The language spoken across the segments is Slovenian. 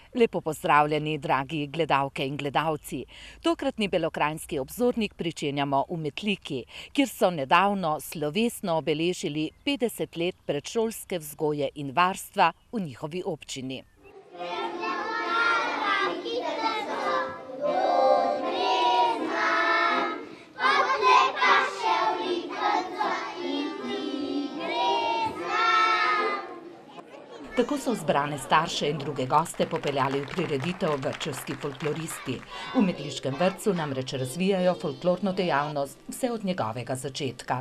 Lepo pozdravljeni, dragi gledalke in gledalci. Tokratni belokranjski obzornik pričenjamo v Metliki, kjer so nedavno slovesno obeležili 50 let predšolske vzgoje in varstva v njihovi občini. Tako so zbrane starše in druge goste popeljali v prireditev vrtčevski folkloristi. V metliškem vrtcu namreč razvijajo folklorno dejavnost vse od njegovega začetka.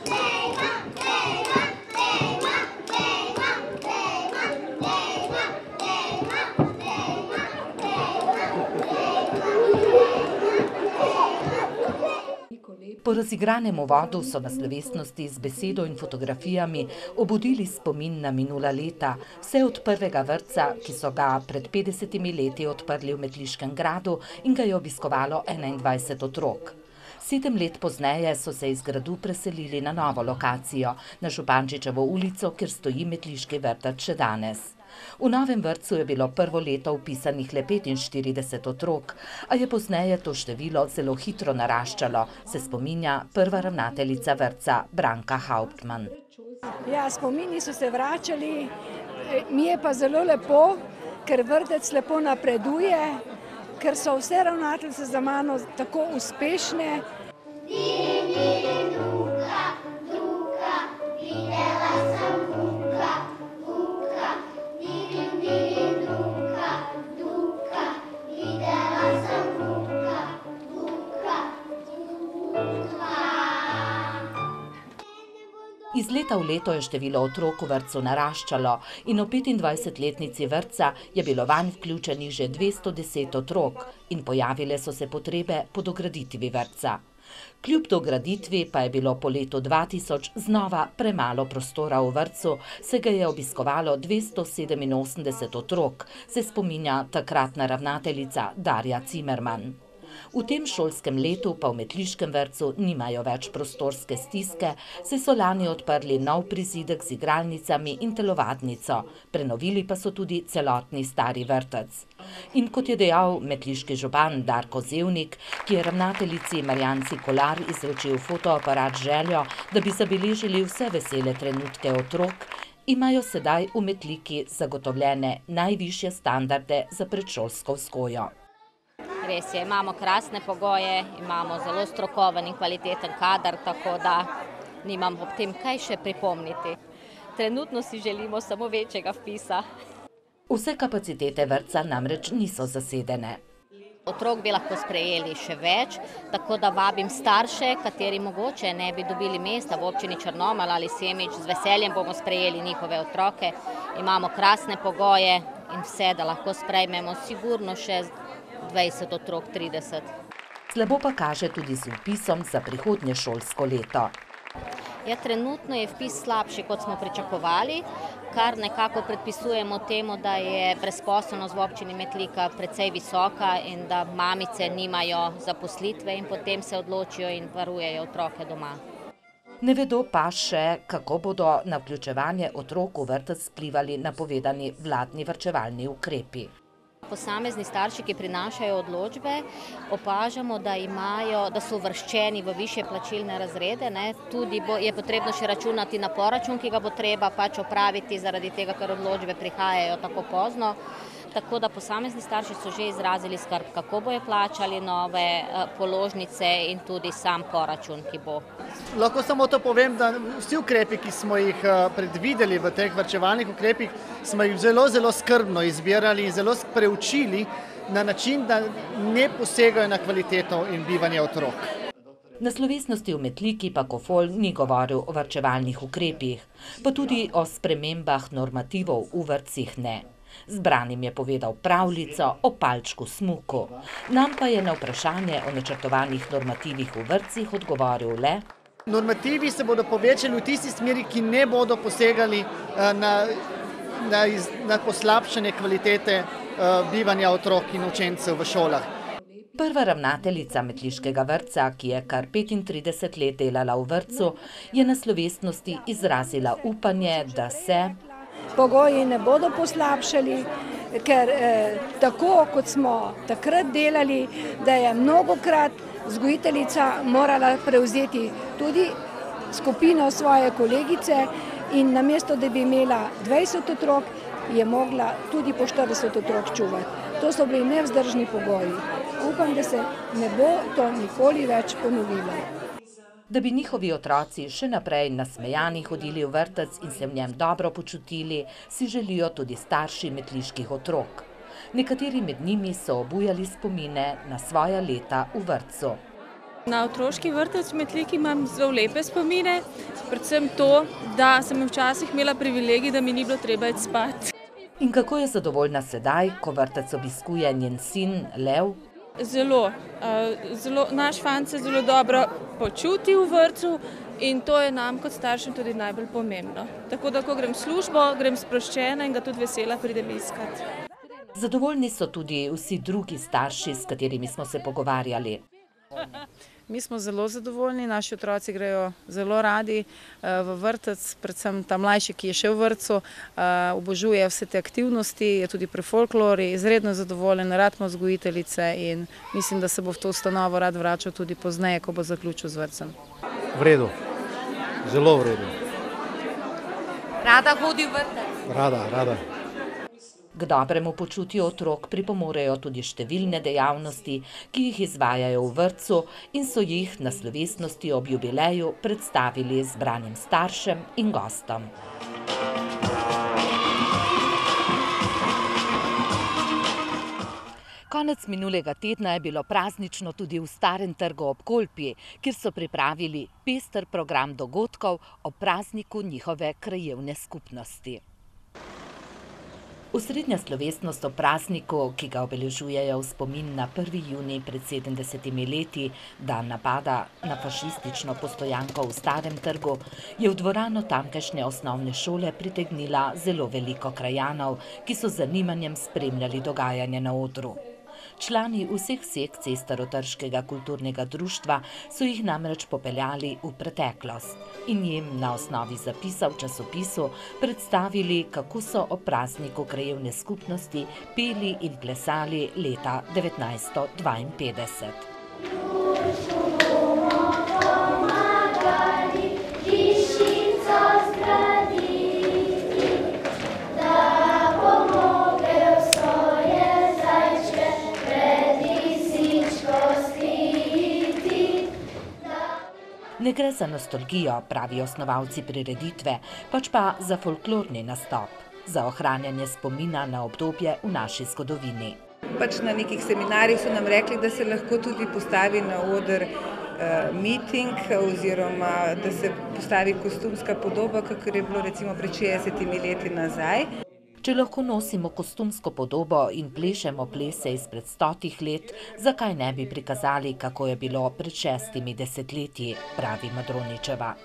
Po razigranem uvodu so na slovesnosti z besedo in fotografijami obudili spomin na minula leta, vse od prvega vrtca, ki so ga pred 50 leti odprli v Metliškem gradu in ga je obiskovalo 21 otrok. 7 let pozneje so se iz gradu preselili na novo lokacijo, na Župančičevo ulico, kjer stoji metliški vrtec še danes. V novem vrtcu je bilo prvo leto vpisanih le 45 otrok, a je pozneje to število zelo hitro naraščalo, se spominja prva ravnateljica vrtca Branka Hauptmann. Ja, spomini so se vračali, mi je pa zelo lepo, ker vrtec lepo napreduje, ker so vse ravnateljice za mano tako uspešne. Iz leta v leto je število otrok v vrtcu naraščalo in o 25-letnici vrtca je bilo vanj vključenih že 210 otrok in pojavile so se potrebe po dograditvi vrtca. Kljub dograditvi pa je bilo po letu 2000 znova premalo prostora v vrtcu, se ga je obiskovalo 287 otrok, se spominja takratna ravnateljica Darja Cimerman. V tem šolskem letu pa v Metliškem vrtcu nimajo več prostorske stiske, saj so lani odprli nov prizidek z igralnicami in telovadnico, prenovili pa so tudi celotni stari vrtec. In kot je dejal metliški župan Darko Zevnik, ki je ravnateljici Marjanci Kolar izročil fotoaparat z željo, da bi zabeležili vse vesele trenutke otrok, imajo sedaj v Metliki zagotovljene najvišje standarde za predšolsko vzgojo. Res je, imamo krasne pogoje, imamo zelo strokoven in kvaliteten kader, tako da nimam ob tem kaj še pripomniti. Trenutno si želimo samo večjega vpisa. Vse kapacitete vrtca namreč niso zasedene. Otrok bi lahko sprejeli še več, tako da vabim starše, kateri mogoče ne bi dobili mesta v občini Črnomelj ali Semič, z veseljem bomo sprejeli njihove otroke. Imamo krasne pogoje in vse, da lahko sprejmemo sigurno še 20 otrok, 30. Slabo pa kaže tudi z vpisom za prihodnje šolsko leto. Ja, trenutno je vpis slabši, kot smo pričakovali, kar nekako predpisujemo temu, da je brezposelnost v občini Metlika precej visoka in da mamice nimajo zaposlitve in potem se odločijo in varujejo otroke doma. Ne vedo pa še, kako bodo na vključevanje otrok v vrtec vplivali napovedani vladni varčevalni ukrepi. Posamezni starši, ki prinašajo odločbe, opažamo, da so uvrščeni v višje plačilne razrede. Tudi je potrebno še računati na poračun, ki ga bo treba pač opraviti zaradi tega, ker odločbe prihajajo tako pozno. Tako da posamezni starši so že izrazili skrb, kako bojo plačali nove položnice in tudi sam poračun, ki bo. Lahko samo to povem, da vsi ukrepi, ki smo jih predvideli v teh varčevalnih ukrepih, smo jih zelo, zelo skrbno izbirali in zelo preučili na način, da ne posegajo na kvaliteto in bivanje otrok. Na slovesnosti v Metliki pa Kofol ni govoril o varčevalnih ukrepih, pa tudi o spremembah normativov v vrtcih ne. Zbranim je povedal pravljico o palčku smuku. Nam pa je na vprašanje o načrtovanih normativih v vrtcih odgovoril le: Normativi se bodo povečali v tisti smeri, ki ne bodo posegali na poslabšanje kvalitete bivanja otrok in učencev v šolah. Prva ravnateljica Metliškega vrtca, ki je kar 35 let delala v vrtcu, je na slovesnosti izrazila upanje, da se pogoji ne bodo poslabšali, ker tako kot smo takrat delali, da je mnogokrat vzgojiteljica morala prevzeti tudi skupino svoje kolegice in namesto, da bi imela 20 otrok, je mogla tudi po 40 otrok čuvati. To so bili nevzdržni pogoji. Upam, da se ne bo to nikoli več ponovilo. Da bi njihovi otroci še naprej nasmejani hodili v vrtec in se v njem dobro počutili, si želijo tudi starši metliških otrok. Nekateri med njimi so obujali spomine na svoja leta v vrtcu. Na otroški vrtec v Metliki imam zelo lepe spomine, predvsem to, da sem včasih imela privilegij, da mi ni bilo treba iti spat. In kako je zadovoljna sedaj, ko vrtec obiskuje njen sin Lev? Zelo. Naš fant se zelo dobro počuti v vrtcu in to je nam kot staršem tudi najbolj pomembno. Tako da, ko grem v službo, grem sproščena in ga tudi vesela pridem iskat. Zadovoljni so tudi vsi drugi starši, s katerimi smo se pogovarjali. Mi smo zelo zadovoljni, naši otroci grejo zelo radi v vrtec, predvsem ta mlajši, ki je še v vrtcu, obožuje vse te aktivnosti, je tudi pri folklori, izredno zadovoljen, rad ima vzgojiteljice in mislim, da se bo v to ustanovo rad vračal tudi pozneje, ko bo zaključil z vrtcem. V redu, zelo v redu. Rada hodi v vrtec? Rada. K dobremu počutju otrok pripomorejo tudi številne dejavnosti, ki jih izvajajo v vrtcu in so jih na slovesnosti ob jubileju predstavili zbranim staršem in gostom. Konec minulega tedna je bilo praznično tudi v Starem trgu ob Kolpi, kjer so pripravili pester program dogodkov ob prazniku njihove krajevne skupnosti. Osrednja slovesnost ob prazniku, ki ga obeležujejo v spomin na 1. junij pred 70 leti, dan napada na fašistično postojanko v Starem trgu, je v dvorano tamkajšnje osnovne šole pritegnila zelo veliko krajanov, ki so z zanimanjem spremljali dogajanje na odru. Člani vseh sekcij Starotrškega kulturnega društva so jih namreč popeljali v preteklost in jim na osnovi zapisa v časopisu predstavili, kako so ob prazniku krajevne skupnosti peli in plesali leta 1952. Ne gre za nostalgijo, pravijo snovalci prireditve, pač pa za folklorni nastop, za ohranjanje spomina na obdobje v naši zgodovini. Na nekih seminarjih so nam rekli, da se lahko tudi postavi na oder miting oziroma da se postavi kostumska podoba, kakor je bilo recimo pred 60 leti nazaj. Če lahko nosimo kostumsko podobo in plešemo plese izpred 100 let, zakaj ne bi prikazali, kako je bilo pred 6 desetletji, pravi Madroničeva.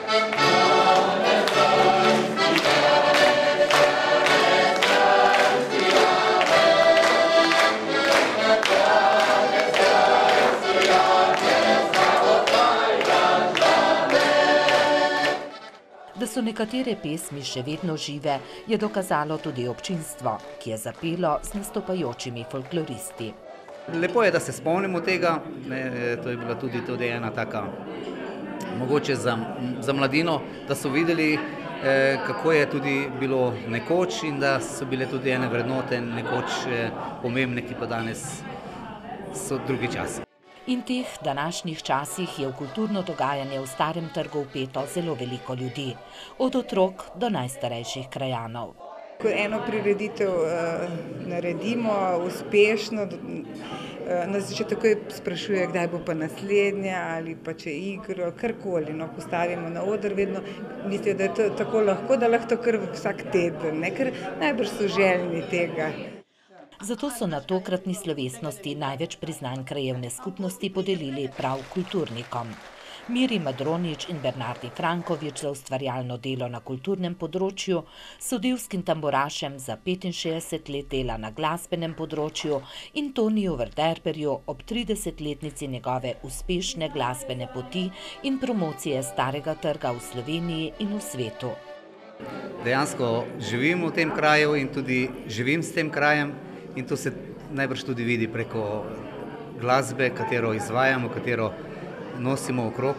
Da so nekatere pesmi še vedno žive, je dokazalo tudi občinstvo, ki je zapelo z nastopajočimi folkloristi. Lepo je, da se spomnimo tega, to je bila tudi ena taka, mogoče za mladino, da so videli, kako je tudi bilo nekoč in da so bile tudi ene vrednote nekoč pomembne, ki pa danes so drugi časi. In teh današnjih časih je v kulturno dogajanje v Starem trgu vpeto zelo veliko ljudi, od otrok do najstarejših krajanov. Ko eno prireditev naredimo uspešno, nas že takoj sprašuje, kdaj bo pa naslednja ali pa če igro, karkoli postavimo na oder, vedno mislijo, da je to tako lahko, da lahko kar vsak teden, ker najbrž so željni tega. Zato so na tokratni slovesnosti največ priznanj krajevne skupnosti podelili prav kulturnikom. Miri Madronič in Bernardi Frankovič za ustvarjalno delo na kulturnem področju, Sodevskim tamburašem za 65 let dela na glasbenem področju in Toniju Verderberju ob 30-letnici njegove uspešne glasbene poti in promocije Starega trga v Sloveniji in v svetu. Dejansko živim v tem kraju in tudi živim s tem krajem in to se najbrž tudi vidi preko glasbe, katero izvajamo, katero nosimo okrog.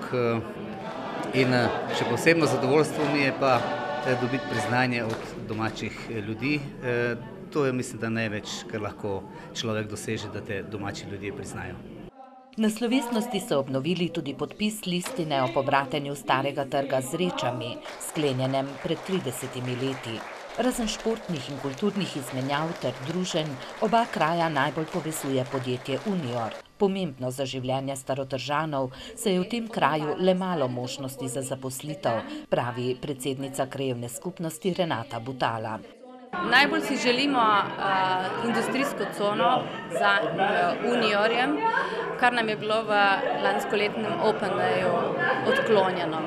In še posebno zadovoljstvo mi je pa dobiti priznanje od domačih ljudi. To je, mislim, da največ, kar lahko človek doseže, da te domači ljudje priznajo. Na slovesnosti so obnovili tudi podpis listine o pobratenju starega trga z Zrečami, sklenjenem pred 30 leti. Razen športnih in kulturnih izmenjav ter druženj, oba kraja najbolj povezuje podjetje Unior. Pomembno za življenje Starotržanov se je v tem kraju le malo možnosti za zaposlitev, pravi predsednica krajevne skupnosti Renata Butala. Najbolj si želimo industrijsko cono za Uniorjem, kar nam je bilo v lanskoletnem Open Dayu odklonjeno.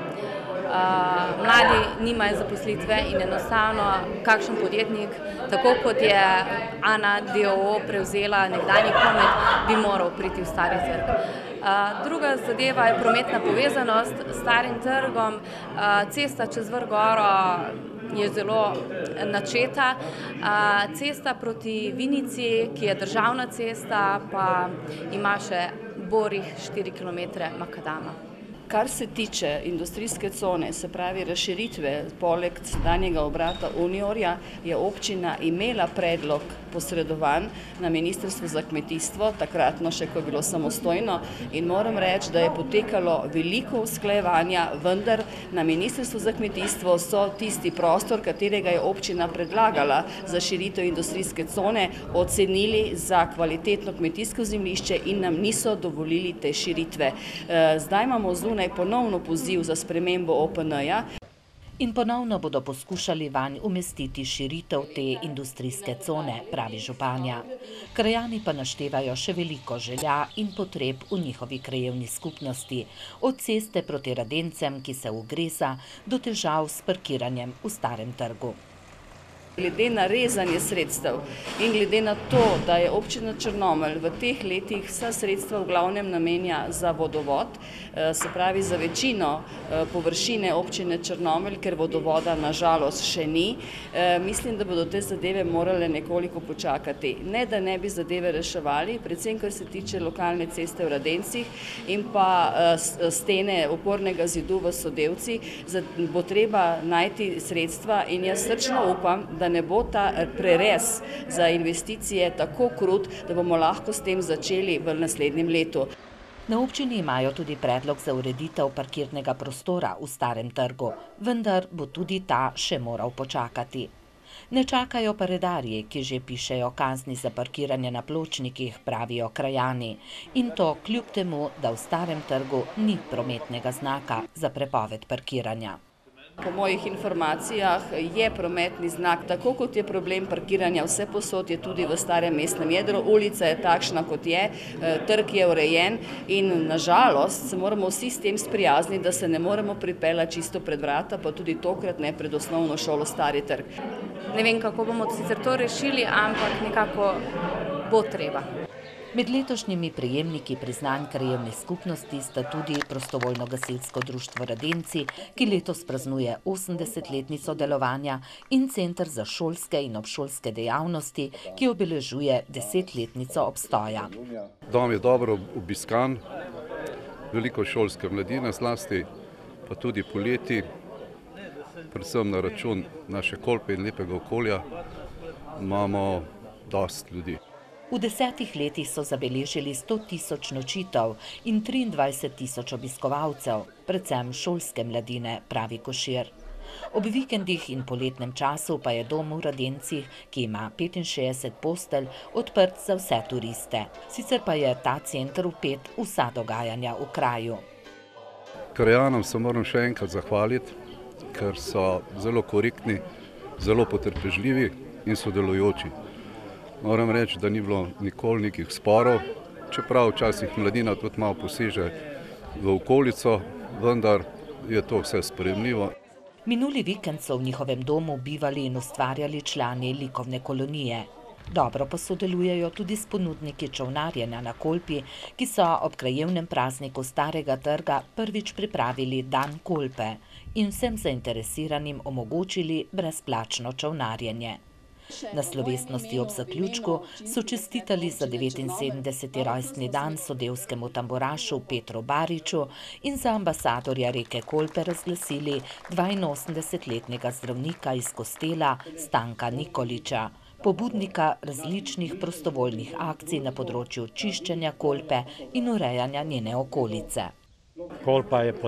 Mladi nimajo zaposlitve in enostavno kakšen podjetnik, tako kot je Ana DOO prevzela nekdanji Komet, bi moral priti v Stari trg. Druga zadeva je prometna povezanost s Starim trgom. Cesta čez Vrh goro je zelo načeta. Cesta proti Vinici, ki je državna cesta, pa ima še borih 4 km makadama. Kar se tiče industrijske cone, se pravi razširitve poleg sedanjega obrata Uniorja, je občina imela predlog posredovan na Ministrstvo za kmetijstvo, takratno še, ko je bilo samostojno, in moram reči, da je potekalo veliko usklajevanja, vendar na Ministrstvu za kmetijstvo so tisti prostor, katerega je občina predlagala za širitev industrijske cone, ocenili za kvalitetno kmetijsko zemljišče in nam niso dovolili te širitve. Zdaj imamo zunaj ponovno poziv za spremembo OPN-ja. In ponovno bodo poskušali vanj umestiti širitev te industrijske cone, pravi županja. Krajani pa naštevajo še veliko želja in potreb v njihovi krajevni skupnosti, od ceste proti Radencem, ki se ugreza, do težav s parkiranjem v Starem trgu. Glede na rezanje sredstev in glede na to, da je občina Črnomelj v teh letih vsa sredstva v glavnem namenja za vodovod, se pravi za večino površine občine Črnomelj, ker vodovoda nažalost še ni, mislim, da bodo te zadeve morale nekoliko počakati. Ne, da ne bi zadeve reševali, predvsem kar se tiče lokalne ceste v Radencih in pa stene opornega zidu v Sodevci, bo treba najti sredstva in jaz srčno upam, da ne bo ta prerez za investicije tako krut, da bomo lahko s tem začeli v naslednjem letu. Na občini imajo tudi predlog za ureditev parkirnega prostora v Starem trgu, vendar bo tudi ta še moral počakati. Ne čakajo pa redarji, ki že pišejo kazni za parkiranje na pločnikih, pravijo krajani. In to kljub temu, da v Starem trgu ni prometnega znaka za prepoved parkiranja. Po mojih informacijah je prometni znak, tako kot je problem parkiranja vse posod, je tudi v starem mestnem jedru. Ulica je takšna, kot je, trg je urejen in nažalost se moramo vsi s tem sprijazniti, da se ne moremo pripeljati čisto pred vrata, pa tudi tokrat ne pred osnovno šolo Stari trg. Ne vem, kako bomo sicer to rešili, ampak nekako bo treba. Med letošnjimi prejemniki priznanj krajevne skupnosti sta tudi Prostovoljno gasilsko društvo Radenci, ki letos praznuje 80-letnico delovanja, in Center za šolske in obšolske dejavnosti, ki obeležuje 10-letnico obstoja. Dom je dobro obiskan, veliko šolske mladine zlasti, pa tudi poleti, predvsem na račun naše Kolpe in lepega okolja, imamo dosti ljudi. V 10 letih so zabeležili 100 000 nočitev in 23 000 obiskovalcev, predvsem šolske mladine, pravi Košir. Ob vikendih in poletnem času pa je dom v Radencih, ki ima 65 postelj, odprt za vse turiste. Sicer pa je ta center vpet v vsa dogajanja v kraju. Krajanom se moram še enkrat zahvaliti, ker so zelo korektni, zelo potrpežljivi in sodelujoči. Moram reči, da ni bilo nikoli nekih sporov, čeprav včasih mladina tudi malo poseže v okolico, vendar je to vse sprejemljivo. Minuli vikend so v njihovem domu bivali in ustvarjali člani likovne kolonije. Dobro pa sodelujejo tudi s ponudniki čolnarjenja na Kolpi, ki so ob krajevnem prazniku Starega trga prvič pripravili Dan Kolpe in vsem zainteresiranim omogočili brezplačno čolnarjenje. Na slovesnosti ob zaključku so čestitali za 79. rojstni dan sodevskemu tamburašu Petru Bariču in za ambasadorja reke Kolpe razglasili 82-letnega zdravnika iz Kostela Stanka Nikoliča, pobudnika različnih prostovoljnih akcij na področju čiščenja Kolpe in urejanja njene okolice. Kolpa je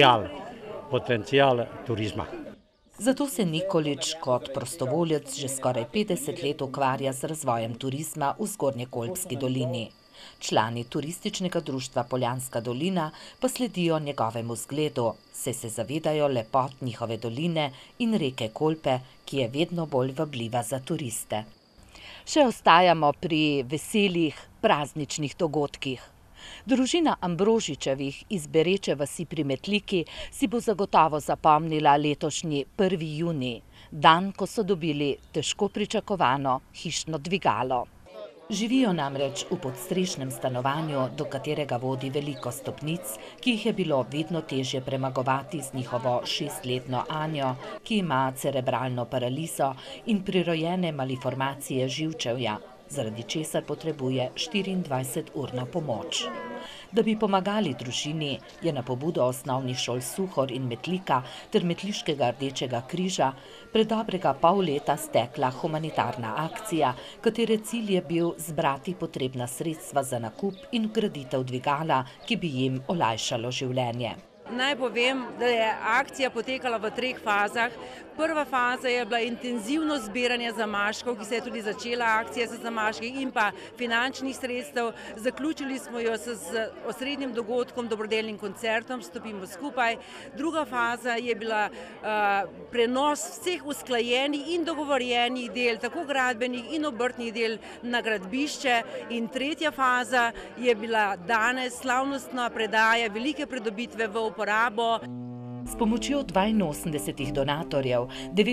potencial turizma. Zato se Nikolič kot prostovoljec že skoraj 50 let ukvarja z razvojem turizma v Zgornjekolpski dolini. Člani turističnega društva Poljanska dolina pa sledijo njegovemu zgledu, saj se zavedajo lepot njihove doline in reke Kolpe, ki je vedno bolj vabljiva za turiste. Še ostajamo pri veselih prazničnih dogodkih. Družina Ambrožičevih iz Bereče vasi pri Metliki si bo zagotovo zapomnila letošnji 1. junij, dan, ko so dobili težko pričakovano hišno dvigalo. Živijo namreč v podstrešnem stanovanju, do katerega vodi veliko stopnic, ki jih je bilo vedno težje premagovati z njihovo 6-letno Anjo, ki ima cerebralno paralizo in prirojene maliformacije živčevja, zaradi česar potrebuje 24-urno pomoč. Da bi pomagali družini, je na pobudo osnovnih šol Suhor in Metlika ter Metliškega Rdečega križa pred dobrega pol leta stekla humanitarna akcija, katere cilj je bil zbrati potrebna sredstva za nakup in vgraditev dvigala, ki bi jim olajšalo življenje. Naj povem, da je akcija potekala v 3 fazah. Prva faza je bila intenzivno zbiranje zamaškov, ki se je tudi začela akcija z zamaški in pa finančnih sredstev. Zaključili smo jo z osrednjim dogodkom, dobrodelnim koncertom Stopimo skupaj. Druga faza je bila prenos vseh usklajenih in dogovorjenih del, tako gradbenih in obrtnih del na gradbišče. In tretja faza je bila danes slavnostna predaja velike pridobitve v uporabo. S pomočjo 82 donatorjev,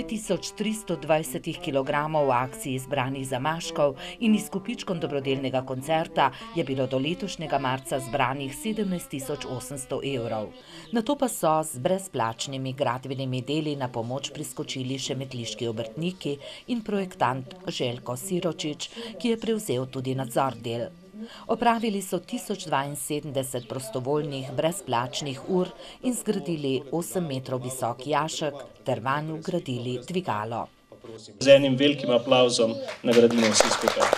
9320 kg v akciji zbranih zamaškov in izkupičkom dobrodelnega koncerta je bilo do letošnjega marca zbranih 17.800 evrov. Nato pa so z brezplačnimi gradbenimi deli na pomoč priskočili še metliški obrtniki in projektant Željko Siročič, ki je prevzel tudi nadzor del. Opravili so 1072 prostovoljnih brezplačnih ur in zgradili 8 metrov visok jašek ter vanj vgradili dvigalo. Z enim velikim aplavzom nagradimo vsi skupaj.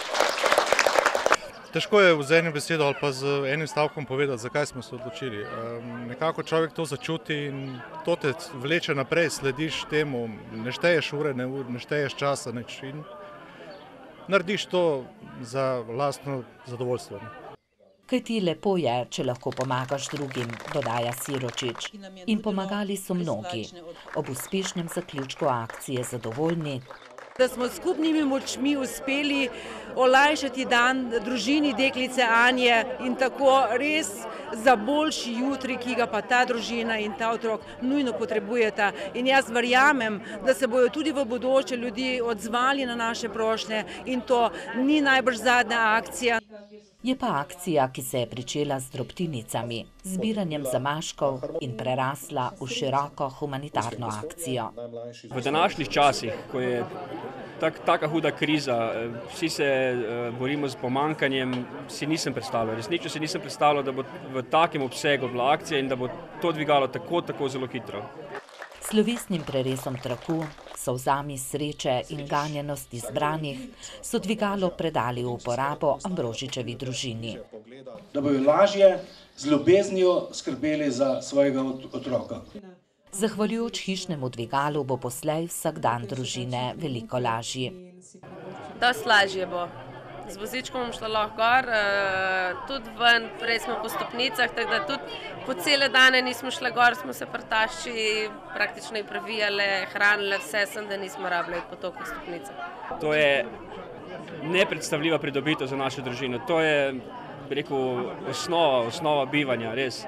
Težko je z enim besedo ali pa z enim stavkom povedati, zakaj smo se odločili. Nekako človek to začuti in to te vleče naprej, slediš temu, ne šteješ ure, ne šteješ časa, nič. In narediš to za lastno zadovoljstvo. Kajti lepo je, če lahko pomagaš drugim, dodaja Siročič. In pomagali so mnogi. Ob uspešnem zaključku akcije zadovoljni, da smo skupnimi močmi uspeli olajšati dan družini deklice Anje in tako res za boljši jutri, ki ga pa ta družina in ta otrok nujno potrebujeta. In jaz verjamem, da se bojo tudi v bodoče ljudi odzvali na naše prošnje in to ni najbrž zadnja akcija. Je pa akcija, ki se je pričela z drobtinicami, zbiranjem zamaškov in prerasla v široko humanitarno akcijo. V današnjih časih, ko je taka huda kriza, vsi se borimo z pomanjkanjem, si nisem predstavljal. Resnično si nisem predstavljal, da bo v takem obsegu bila akcija in da bo to dvigalo tako zelo hitro. Slovesnim prerezom traku, solzami sreče in ganjenosti zbranih so dvigalo predali v uporabo Ambrožičevi družini. Da bojo lažje z ljubeznijo skrbeli za svojega otroka. Zahvaljujoč hišnemu dvigalu bo poslej vsak dan družine veliko lažji. Dosti lažje bo. Z vozičkom bom šla lahko gor, tudi ven, prej smo po stopnicah, tako da tudi po cele dane nismo šle gor, smo se prtašči, praktično previjale, hranile vse, sem da nismo rabili po toliko stopnicah. To je nepredstavljiva pridobitev za našo družino. To je, bi rekel, osnova bivanja, res.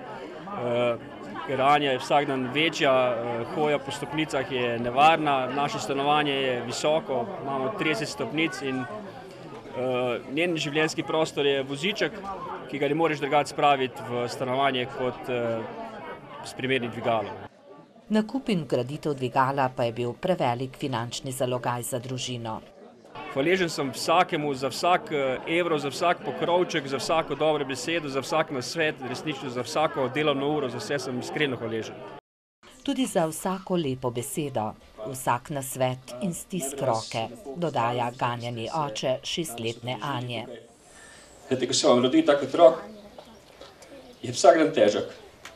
Ker Anja je vsak dan večja, hoja po stopnicah je nevarna, naše stanovanje je visoko, imamo 30 stopnic in Njen življenjski prostor je voziček, ki ga ne moreš drugače spraviti v stanovanje kot s primernim dvigalom. Nakup in vgraditev dvigala pa je bil prevelik finančni zalogaj za družino. Hvaležen sem vsakemu za vsak evro, za vsak pokrovček, za vsako dobro besedo, za vsak nasvet, resnično za vsako delovno uro, za vse sem iskreno hvaležen. Tudi za vsako lepo besedo, vsak nasvet in stisk roke, dodaja ganjeni oče 6-letne Anje. Ko se vam rodi tak otrok, je vsak dan težak.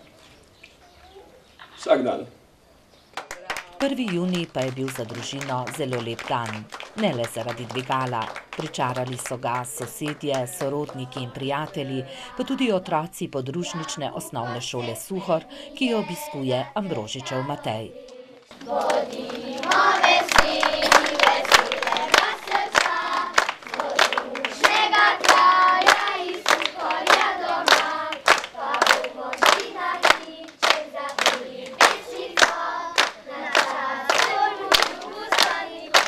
Vsak dan. 1. junij pa je bil za družino zelo lep dan. Ne le zaradi dvigala. Pričarali so ga sosedje, sorodniki in prijatelji, pa tudi otroci podružnične osnovne šole Suhor, ki jo obiskuje Ambrožičev Matej. Bodimo veseli, veselega srca, podružnega kraja iz Suhorja doma, pa v božinah niče zatuli pesnico, na času ljubu zaniku.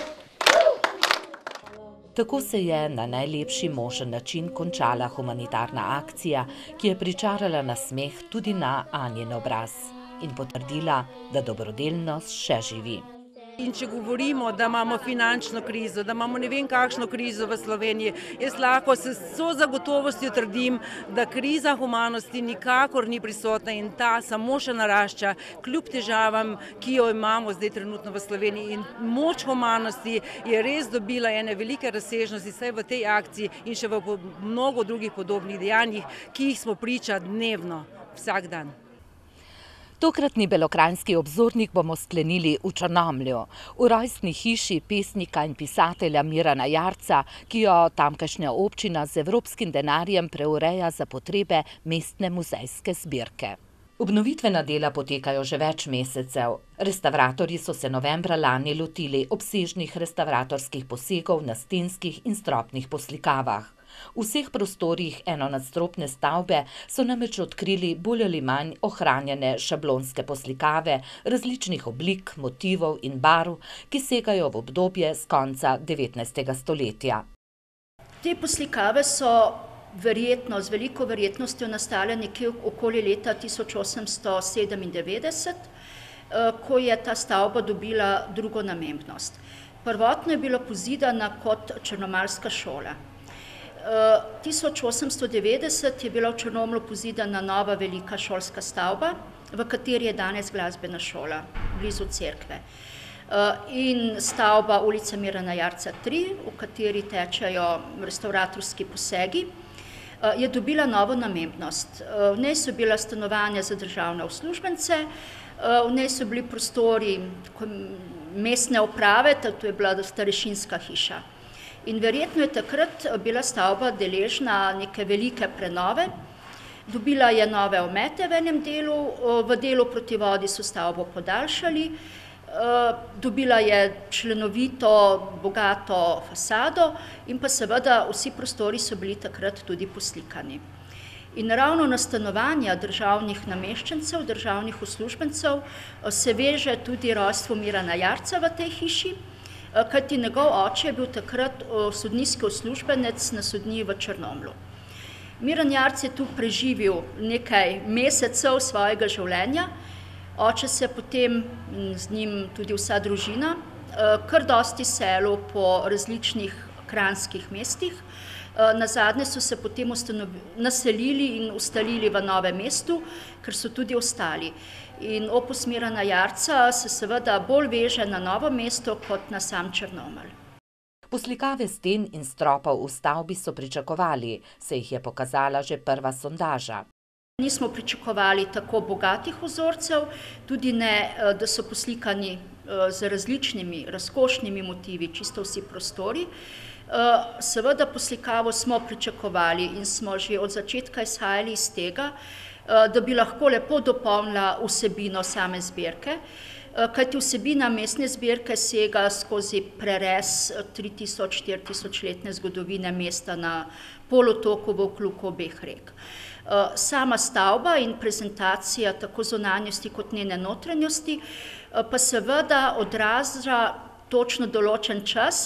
Tako se je na najlepši možen način končala humanitarna akcija, ki je pričarala nasmeh tudi na Anjin obraz in potrdila, da dobrodelnost še živi. In če govorimo, da imamo finančno krizo, da imamo ne vem kakšno krizo v Sloveniji, jaz lahko s vso zagotovostjo trdim, da kriza humanosti nikakor ni prisotna in ta samo še narašča, kljub težavam, ki jo imamo zdaj trenutno v Sloveniji. In moč humanosti je res dobila ene velike razsežnosti, saj v tej akciji in še v mnogo drugih podobnih dejanjih, ki jih smo priča dnevno, vsak dan. Tokratni belokranjski obzornik bomo sklenili v Črnomlju, v rojstni hiši pesnika in pisatelja Mirana Jarca, ki jo tamkajšnja občina z evropskim denarjem preureja za potrebe mestne muzejske zbirke. Obnovitvena dela potekajo že več mesecev. Restavratorji so se novembra lani lotili obsežnih restavratorskih posegov na stenskih in stropnih poslikavah. V vseh prostorih enonadstropne stavbe so namreč odkrili bolj ali manj ohranjene šablonske poslikave različnih oblik, motivov in barv, ki segajo v obdobje z konca 19. stoletja. Te poslikave so verjetno, z veliko verjetnostjo nastale nekje okoli leta 1897, ko je ta stavba dobila drugo namembnost. Prvotno je bila pozidana kot črnomaljska šola. 1890 je bila v Črnomlju pozidana nova velika šolska stavba, v kateri je danes glasbena šola, blizu cerkve. In stavba ulica Mirana Jarca 3, v kateri tečejo restavratorski posegi, je dobila novo namembnost. V njej so bila stanovanja za državne uslužbence, v njej so bili prostori mestne uprave, to je bila starešinska hiša. In verjetno je takrat bila stavba deležna neke velike prenove. Dobila je nove omete v enem delu, v delu proti vodi so stavbo podaljšali, dobila je členovito, bogato fasado in pa seveda vsi prostori so bili takrat tudi poslikani. In ravno na stanovanja državnih nameščencev, državnih uslužbencev se veže tudi rojstvo Mirana Jarca v tej hiši, kajti njegov oče je bil takrat sodniški uslužbenec na sodniji v Črnomlju. Miran Jarc je tu preživel nekaj mesecev svojega življenja, oče se potem, z njim tudi vsa družina, kar dosti selil po različnih kranjskih mestih. Nazadnje so se potem naselili in ustalili v Novem mestu, ker so tudi ostali. In opus Mirana Jarca se seveda bolj veže na Novo mesto kot na sam Črnomelj. Poslikave sten in stropov v stavbi so pričakovali, se jih je pokazala že prva sondaža. Nismo pričakovali tako bogatih vzorcev, tudi ne, da so poslikani z različnimi, razkošnimi motivi, čisto vsi prostori. Seveda poslikavo smo pričakovali in smo že od začetka izhajali iz tega, da bi lahko lepo dopolnila vsebino same zbirke, kajti vsebina mestne zbirke sega skozi prerez 3000–4000 letne zgodovine mesta na polotoku v okluku obeh rek. Sama stavba in prezentacija tako zunanjosti kot njene notranjosti pa seveda odraža točno določen čas,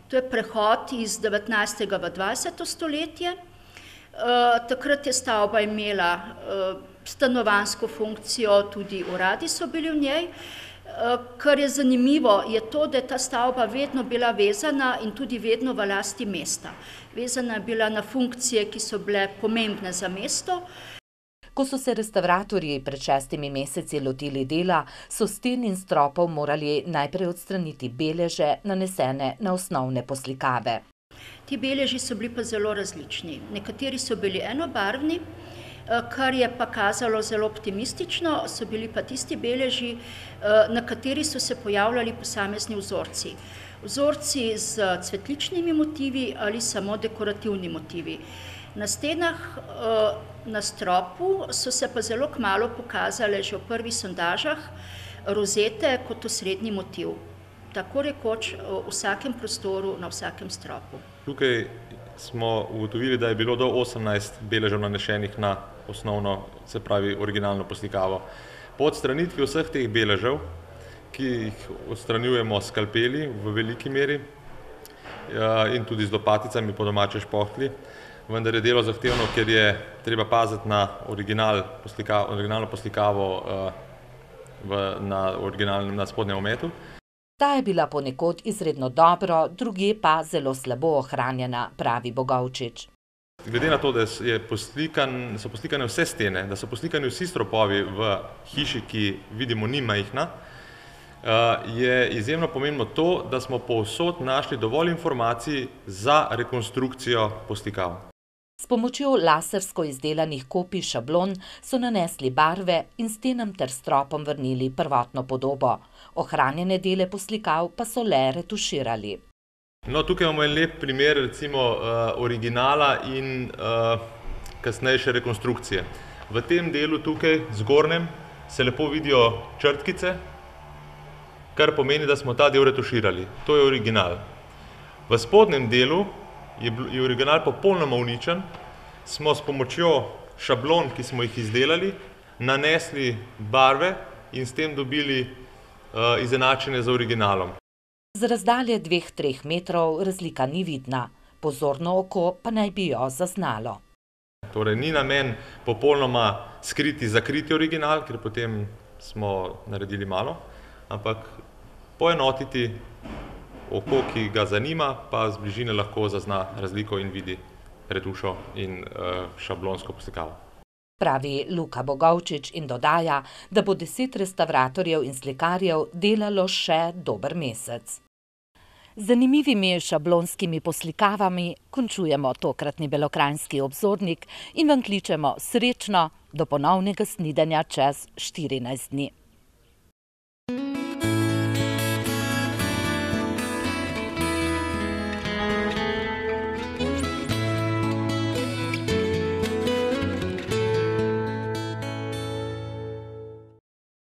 To je prehod iz 19. v 20. stoletje. Takrat je stavba imela stanovanjsko funkcijo, tudi uradi so bili v njej. Kar je zanimivo, je to, da je ta stavba vedno bila vezana in tudi vedno v lasti mesta. Vezana je bila na funkcije, ki so bile pomembne za mesto. Ko so se restavratorji pred 6 meseci lotili dela, so sten in stropov morali najprej odstraniti beleže, nanesene na osnovne poslikave. Ti beleži so bili pa zelo različni. Nekateri so bili enobarvni, kar je pa kazalo zelo optimistično, so bili pa tisti beleži, na kateri so se pojavljali posamezni vzorci. Vzorci z cvetličnimi motivi ali samo dekorativni motivi. Na stenah, na stropu so se pa zelo kmalu pokazale že v prvih sondažah rozete kot osrednji motiv. Tako rekoč v vsakem prostoru, na vsakem stropu. Tukaj smo ugotovili, da je bilo do 18 beležev nanešenih na osnovno, se pravi originalno poslikavo. Po odstranitvi vseh teh beležev, ki jih odstranjujemo s skalpeli v veliki meri in tudi z lopaticami po domače špohtli, vendar je delo zahtevno, ker je treba paziti na originalno poslikavo na spodnjem ometu. Ta je bila ponekod izredno dobro, drugje pa zelo slabo ohranjena, pravi Bogovčič. Glede na to, da so poslikane vse stene, da so poslikani vsi stropovi v hiši, ki vidimo ni majhna, je izjemno pomembno to, da smo povsod našli dovolj informacij za rekonstrukcijo poslikav. S pomočjo lasersko izdelanih kopij šablon so nanesli barve in stenam ter stropom vrnili prvotno podobo. Ohranjene dele poslikav pa so le retuširali. No, tukaj imamo en lep primer recimo originala in kasnejše rekonstrukcije. V tem delu tukaj, zgornjem, se lepo vidijo črtkice, kar pomeni, da smo ta del retuširali. To je original. V spodnjem delu je original popolnoma uničen, smo s pomočjo šablon, ki smo jih izdelali, nanesli barve in s tem dobili izenačene z originalom. Z razdalje 2–3 metrov razlika ni vidna, pozorno oko pa naj bi jo zaznalo. Torej ni namen popolnoma zakriti original, ker potem smo naredili malo, ampak poenotiti oko, ki ga zanima, pa z bližine lahko zazna razliko in vidi retušo in šablonsko poslikavo. Pravi Luka Bogovčič in dodaja, da bo 10 restavratorjev in slikarjev delalo še dober mesec. Z zanimivimi šablonskimi poslikavami končujemo tokratni Belokranjski obzornik in vam kličemo srečno do ponovnega snidenja čez 14 dni.